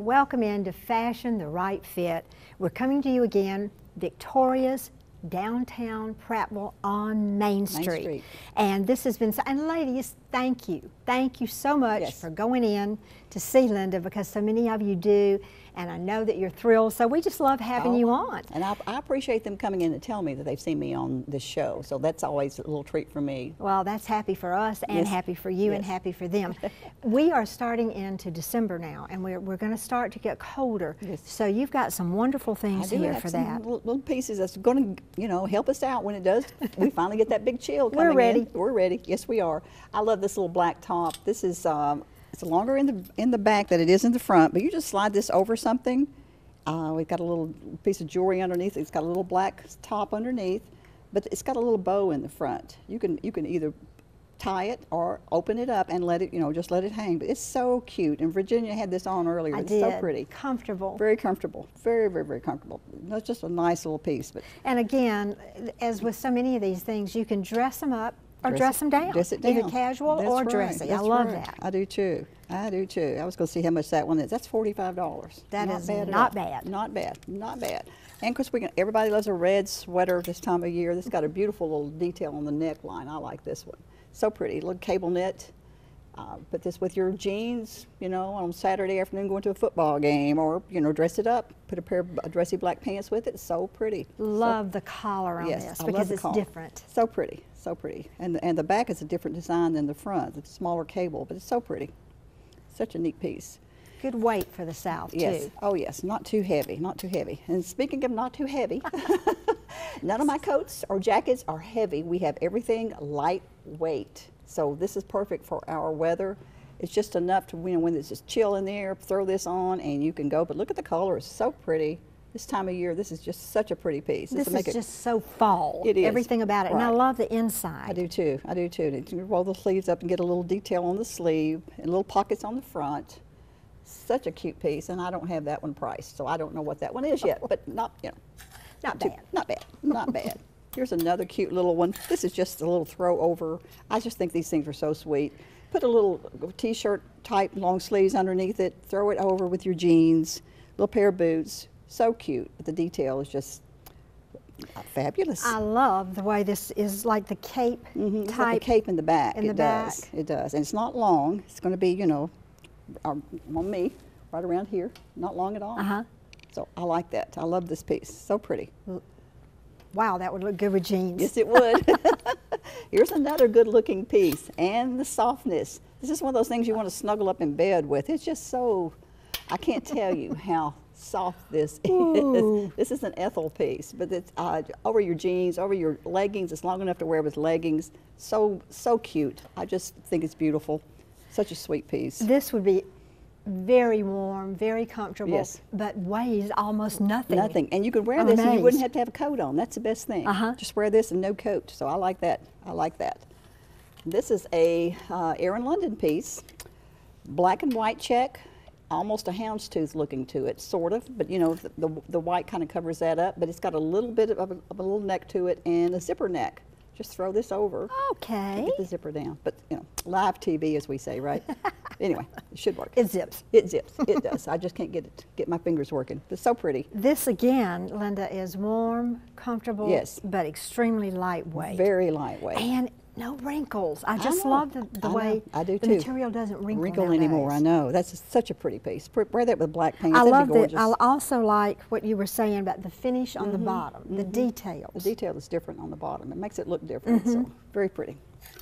welcome into Fashion the Right Fit. We're coming to you again, Victoria's downtown Prattville on Main Street. And this has been, and ladies, thank you. Thank you so much for going in to see Linda, because so many of you do, and I know that you're thrilled. So we just love having you on. And I appreciate them coming in and telling me that they've seen me on this show. So that's always a little treat for me. Well, that's happy for us and happy for you and happy for them. We are starting into December now, and we're going to start to get colder. So you've got some wonderful things here for that. Little pieces that's going to, you know, help us out when it does. We finally get that big chill coming We're ready. in. We're ready. Yes, we are. I love this little black top. This is it's longer in the back than it is in the front, but you just slide this over something. We've got a little piece of jewelry underneath. It's got a little black top underneath, but it's got a little bow in the front. You can either tie it or open it up and let it, you know, just let it hang. But it's so cute. And Virginia had this on earlier. It's so pretty. Comfortable. Very comfortable. Very, very, very comfortable. That's just a nice little piece. But and again, as with so many of these things, you can dress them up or dress them down. Dress it down. Either casual or dressy. I love that. I do too. I do too. I was going to see how much that one is. That's $45. That is not bad. Not bad. Not bad. And of course, everybody loves a red sweater this time of year. This has got a beautiful little detail on the neckline. I like this one. So pretty. Little cable knit. Put this with your jeans, you know, on Saturday afternoon going to a football game, or, you know, dress it up. Put a pair of dressy black pants with it. It's so pretty. Love the collar on this because it's different. So pretty. So pretty. And the back is a different design than the front. It's a smaller cable, but it's so pretty. Such a neat piece. Good weight for the South, too. Oh, yes. Not too heavy. Not too heavy. And speaking of not too heavy, none of my coats or jackets are heavy. We have everything lightweight. So this is perfect for our weather. It's just enough to, you know, when it's just chill in the air, throw this on and you can go. But look at the color. It's so pretty. This time of year, this is just such a pretty piece. This is just so fall. It is. Everything about it. Right. And I love the inside. I do too. I do too. You can roll the sleeves up and get a little detail on the sleeve and little pockets on the front. Such a cute piece, and I don't have that one priced, so I don't know what that one is yet, but not, you know, not bad. Not bad. Not bad. Here's another cute little one. This is just a little throw over. I just think these things are so sweet. Put a little t-shirt type long sleeves underneath it, throw it over with your jeans, little pair of boots. So cute, but the detail is just fabulous. I love the way this is like the cape type. It's like a cape in the back. It does. And it's not long. It's going to be, you know, on me, right around here. Not long at all. So I like that. I love this piece. So pretty. Wow, that would look good with jeans. Yes, it would. Here's another good-looking piece, and the softness. This is one of those things you want to snuggle up in bed with. It's just so, I can't tell you how soft this is. This is an Ethel piece, but it's over your jeans, over your leggings. It's long enough to wear with leggings. So cute. I just think it's beautiful. Such a sweet piece. This would be very warm, very comfortable, but weighs almost nothing. Nothing. And you could wear this and you wouldn't have to have a coat on. That's the best thing. Just wear this and no coat. So I like that. I like that. This is a Erin London piece. Black and white check. Almost a houndstooth looking to it, sort of, but you know, the white kind of covers that up, but it's got a little bit of a little neck to it and a zipper neck. Just throw this over. Okay. Get the zipper down, but you know, live TV as we say, right? Anyway, it should work. It zips. It zips. It does. I just can't get my fingers working. It's so pretty. This again, Linda, is warm, comfortable, but extremely lightweight. Very lightweight. And no wrinkles. I just love the way the material doesn't wrinkle anymore. I know. That's such a pretty piece. Wear that with black pants. I love that. I also like what you were saying about the finish on the bottom, the details. The detail is different on the bottom. It makes it look different. So very pretty.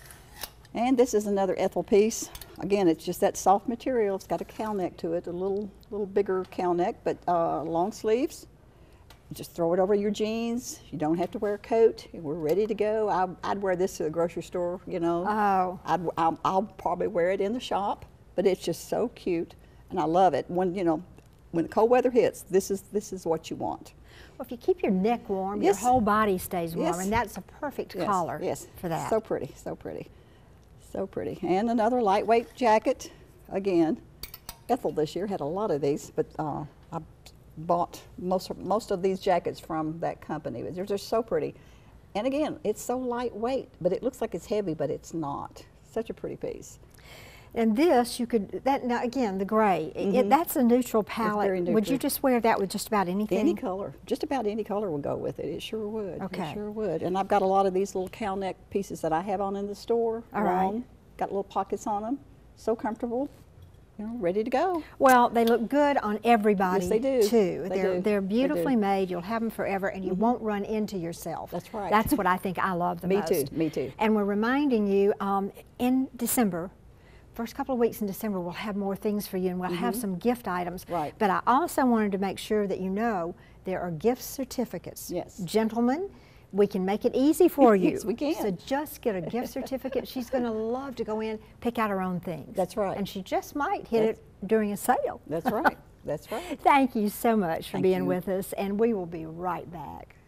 And this is another Ethel piece. Again, it's just that soft material. It's got a cowl neck to it, a little bigger cowl neck, but long sleeves. Just throw it over your jeans. You don't have to wear a coat. We're ready to go. I'd wear this to the grocery store, you know. I'll probably wear it in the shop, but it's just so cute, and I love it. When the cold weather hits, this is what you want. Well, if you keep your neck warm, your whole body stays warm, and that's a perfect collar for that. So pretty, so pretty, so pretty. And another lightweight jacket. Again, Ethel this year had a lot of these, but I bought most of these jackets from that company. They're just so pretty. And again, it's so lightweight, but it looks like it's heavy, but it's not. Such a pretty piece. And this, you could, now again, the gray, that's a neutral palette. very Would you neutral. just wear that with just about anything? Any color, just about any color will go with it. It sure would. Okay. It sure would. And I've got a lot of these little cowl neck pieces that I have on in the store. All right. Got little pockets on them. So comfortable. You know, ready to go. Well, they look good on everybody. Yes, they do. Too. They do. They're beautifully They do. made. You'll have them forever, and you won't run into yourself. That's right. That's what I think I love the Me most. too. Me too. And we're reminding you in December. First couple of weeks in December, we'll have more things for you, and we'll have some gift items. Right. But I also wanted to make sure that you know there are gift certificates. Yes. Gentlemen, we can make it easy for you. Yes, we can. So just get a gift certificate. She's going to love to go in, pick out her own things. That's right. And she just might hit it during a sale. That's right. That's right. Thank you so much for Thank being you. with us, and we will be right back.